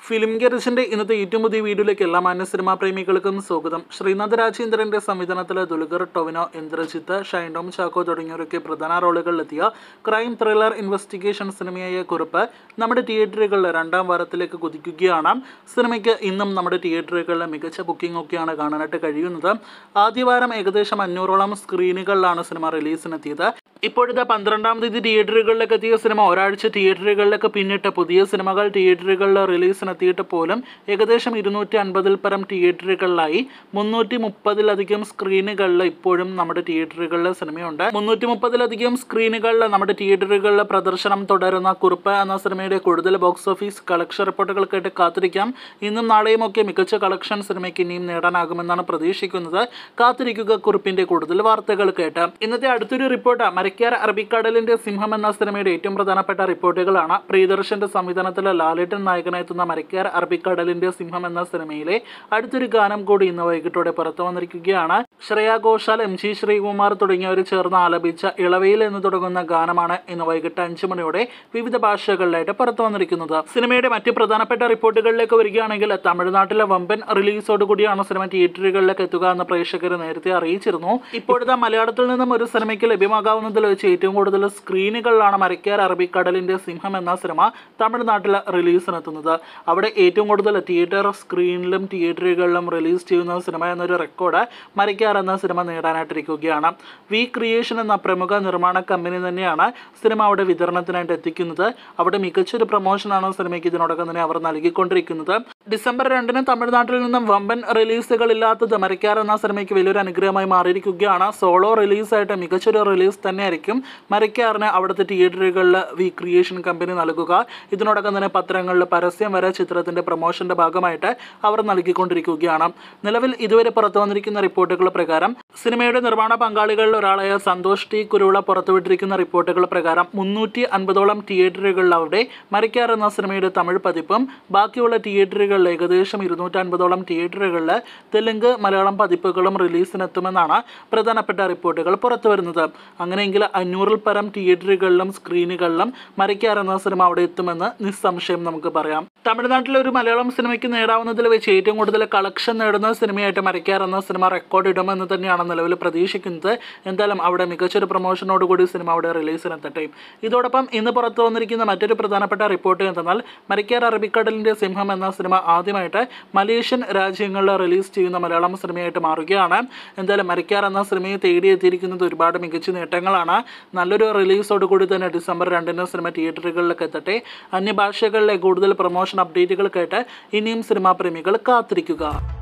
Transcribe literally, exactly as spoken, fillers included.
Film ഗെറിച്ചിന്റെ ഇന്നത്തെ ഏറ്റവും പുതിയ വീഡിയോയിലേക്ക് എല്ലാ മാന്യ സിനിമാ പ്രേമികൾക്കും സ്വാഗതം. ശ്രീനാഥ് രാജേന്ദ്രന്റെ സംവിധാനത്തിലെ ദുൽഖർ, ടൊവിനോ, ഇന്ദ്രജിത്ത്, ഷൈൻ ടോം ചാക്കോ തുടങ്ങിയവരൊക്കെ പ്രധാന റോളുകളിലെത്തിയ ക്രൈം ത്രില്ലർ ഇൻവെസ്റ്റിഗേഷൻ സിനിമയായ കുറിപ്പ് നമ്മുടെ തിയേറ്ററുകളിൽ രണ്ടാം വാരത്തിലേക്ക് കുതിക്കുകയാണ്. സിനിമയ്ക്ക് ഇന്നും നമ്മുടെ തിയേറ്ററുകളിൽ മികച്ച ബുക്കിംഗ് ഒക്കെയാണ് കാണാനായിട്ട് കഴിയുന്നത്. ആദ്യവാരം ഏകദേശം അഞ്ഞൂറോളം സ്ക്രീനുകളിലാണ് സിനിമ റിലീസിനെത്തിയത്. ഇപ്പോഴത്തെ പന്ത്രണ്ടാം തീയതി തിയേറ്ററുകളിലേക്ക് എത്തിയ സിനിമ ഒരാഴ്ച തിയേറ്ററുകളിലേക്ക് പിന്നിട്ട് പുതിയ സിനിമകൾ തിയേറ്ററുകളിൽ റിലീസിനെത്തിയിട്ട് പോലും ഏകദേശം ഇരുന്നൂറ്റി അൻപതിൽ പരം തിയേറ്ററുകളിലായി മുന്നൂറ്റി മുപ്പതിലധികം സ്ക്രീനുകളിൽ ഇപ്പോഴും നമ്മുടെ തിയേറ്ററുകളിൽ സിനിമയുണ്ട്. മുന്നൂറ്റി മുപ്പതിലധികം സ്ക്രീനുകളിൽ നമ്മുടെ തിയേറ്ററുകളിൽ പ്രദർശനം തുടരുന്ന കുറിപ്പ് എന്ന സിനിമയുടെ കൂടുതൽ ബോക്സ് ഓഫീസ് കളക്ഷൻ റിപ്പോർട്ടുകൾക്കായിട്ട് കാത്തിരിക്കാം. ഇന്നും നാളെയും ഒക്കെ മികച്ച കളക്ഷൻ സിനിമയ്ക്ക് ഇനിയും നേടാനാകുമെന്നാണ് പ്രതീക്ഷിക്കുന്നത്. കാത്തിരിക്കുക കുറിപ്പിന്റെ കൂടുതൽ വാർത്തകൾ കേട്ട്. ഇന്നത്തെ അടുത്തൊരു റിപ്പോർട്ട് മരക്കാർ അറബിക്കടലിന്റെ സിംഹം എന്ന സിനിമയുടെ ഏറ്റവും പ്രധാനപ്പെട്ട റിപ്പോർട്ടുകളാണ്. പ്രിയദർശന്റെ സംവിധാനത്തിലെ ലാലേട്ടൻ നായകനെത്തുന്ന മരക്കാർ അറബിക്കടലിന്റെ സിംഹം എന്ന സിനിമയിലെ അടുത്തൊരു ഗാനം കൂടി ഇന്ന് വൈകിട്ടോടെ പുറത്തു വന്നിരിക്കുകയാണ്. ശ്രേയ ഘോഷാൽ, എം ജി ശ്രീകുമാർ തുടങ്ങിയവർ ചേർന്ന് ആലപിച്ച ഇളവയിൽ എന്ന് തുടങ്ങുന്ന ഗാനമാണ് ഇന്ന് വൈകിട്ട് അഞ്ചു മണിയോടെ വിവിധ ഭാഷകളിലായിട്ട് പുറത്തു വന്നിരിക്കുന്നത്. സിനിമയുടെ മറ്റ് പ്രധാനപ്പെട്ട റിപ്പോർട്ടുകളിലേക്ക് വരികയാണെങ്കിൽ തമിഴ്നാട്ടിലെ വമ്പൻ റിലീസോടുകൂടിയാണ് സിനിമ തിയേറ്ററുകളിലേക്ക് എത്തുക എന്ന് പ്രേക്ഷകർ നേരത്തെ അറിയിച്ചിരുന്നു. ഇപ്പോഴത്തെ മലയാളത്തിൽ നിന്നും ഒരു സിനിമയ്ക്ക് ലഭ്യമാകാവുന്നതിൽ വെച്ച് ഏറ്റവും കൂടുതൽ സ്ക്രീനുകളിലാണ് മരക്കാർ അറബിക്കടലിന്റെ സിംഹം എന്ന സിനിമ തമിഴ്നാട്ടിൽ റിലീസിനെത്തുന്നത്. അവിടെ ഏറ്റവും കൂടുതൽ തിയേറ്റർ സ്ക്രീനിലും തിയേറ്ററുകളിലും റിലീസ് ചെയ്യുന്ന സിനിമ എന്നൊരു റെക്കോർഡ് മരക്കാർ എന്ന സിനിമ നേടാനായിട്ടിരിക്കുകയാണ്. വി ക്രിയേഷൻ എന്ന പ്രമുഖ നിർമ്മാണ കമ്പനി തന്നെയാണ് സിനിമ അവിടെ വിതരണത്തിനായിട്ട് എത്തിക്കുന്നത്. അവിടെ മികച്ചൊരു പ്രൊമോഷനാണ് സിനിമയ്ക്ക് ഇതിനോടകം തന്നെ അവർ നൽകിക്കൊണ്ടിരിക്കുന്നത്. ഡിസംബർ രണ്ടിന് തമിഴ്നാട്ടിൽ നിന്നും വമ്പൻ റിലീസുകൾ ഇല്ലാത്തത് മരക്കാർ എന്ന സിനിമയ്ക്ക് വലിയൊരു അനുഗ്രഹമായി മാറിയിരിക്കുകയാണ്. സോളോ റിലീസായിട്ട് മികച്ചൊരു റിലീസ് തന്നെയായിരിക്കും മരക്കാറിന് അവിടുത്തെ തിയേറ്ററുകളിൽ വി ക്രിയേഷൻ കമ്പനി നൽകുക. ഇതിനോടകം തന്നെ പത്രങ്ങളിൽ പരസ്യം വരെ ചിത്രത്തിന്റെ പ്രൊമോഷന്റെ ഭാഗമായിട്ട് അവർ നൽകിക്കൊണ്ടിരിക്കുകയാണ്. നിലവിൽ ഇതുവരെ പുറത്തു വന്നിരിക്കുന്ന റിപ്പോർട്ടുകൾ പ്രകാരം സിനിമയുടെ നിർമ്മാണ പങ്കാളികളിൽ ഒരാളായ സന്തോഷ് ടി കുരുവിള പുറത്തുവിട്ടിരിക്കുന്ന റിപ്പോർട്ടുകൾ പ്രകാരം മുന്നൂറ്റി അൻപതോളം തിയേറ്ററുകളിൽ അവിടെ മരക്കാർ എന്ന സിനിമയുടെ തമിഴ് പതിപ്പും ബാക്കിയുള്ള തിയേറ്ററുകളിൽ ഏകദേശം ഇരുന്നൂറ്റി അൻപതോളം തിയേറ്ററുകളിൽ തെലുങ്ക്, മലയാളം പതിപ്പുകളും റിലീസിനെത്തുമെന്നാണ് പ്രധാനപ്പെട്ട റിപ്പോർട്ടുകൾ പുറത്തു വരുന്നത്. അങ്ങനെയെങ്കിൽ അഞ്ഞൂറിൽ പരം തിയേറ്ററുകളിലും സ്ക്രീനുകളിലും മരക്കാർ എന്ന സിനിമ അവിടെ എത്തുമെന്ന് നിസ്സംശയം നമുക്ക് പറയാം. തമിഴ്നാട്ടിലെ ഒരു മലയാളം സിനിമയ്ക്ക് നേടാവുന്നതിൽ വെച്ച് ഏറ്റവും കൂടുതൽ കളക്ഷൻ നേടുന്ന സിനിമയായിട്ട് മരക്കാർ എന്ന സിനിമ റെക്കോർഡ് ഇടുമെന്ന് തന്നെയാണ് നിലവിൽ പ്രതീക്ഷിക്കുന്നത്. എന്തായാലും അവിടെ മികച്ചൊരു പ്രൊമോഷനോടുകൂടി സിനിമ അവിടെ റിലീസിനെത്തട്ടെ. ഇതോടൊപ്പം ഇന്ന് പുറത്തു വന്നിരിക്കുന്ന മറ്റൊരു പ്രധാനപ്പെട്ട റിപ്പോർട്ട് എന്തെന്നാൽ മരക്കാർ അറബിക്കടലിന്റെ സിംഹം എന്ന സിനിമ ആദ്യമായിട്ട് മലേഷ്യൻ രാജ്യങ്ങളിൽ റിലീസ് ചെയ്യുന്ന മലയാളം സിനിമയായിട്ട് മാറുകയാണ്. എന്തായാലും മരക്കാർ എന്ന സിനിമയെ തേടിയെത്തിയിരിക്കുന്നത് ഒരുപാട് മികച്ച നേട്ടങ്ങളാണ്. നല്ലൊരു റിലീസോടുകൂടി തന്നെ ഡിസംബർ രണ്ടിന് സിനിമ തിയേറ്ററുകളിലേക്ക് എത്തട്ടെ. അന്യഭാഷകളിലെ കൂടുതൽ പ്രൊമോഷൻ അപ്ഡേറ്റുകൾക്കായിട്ട് ഇനിയും സിനിമാ പ്രേമികൾ കാത്തിരിക്കുക.